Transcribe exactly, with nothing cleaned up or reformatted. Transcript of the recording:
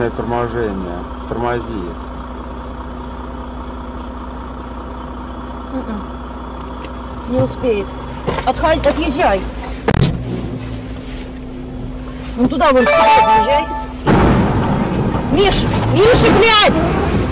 Торможение. Тормози. Не успеет. Отходи, отъезжай. Ну туда вон сюда отъезжай. Миша, Миша, блядь!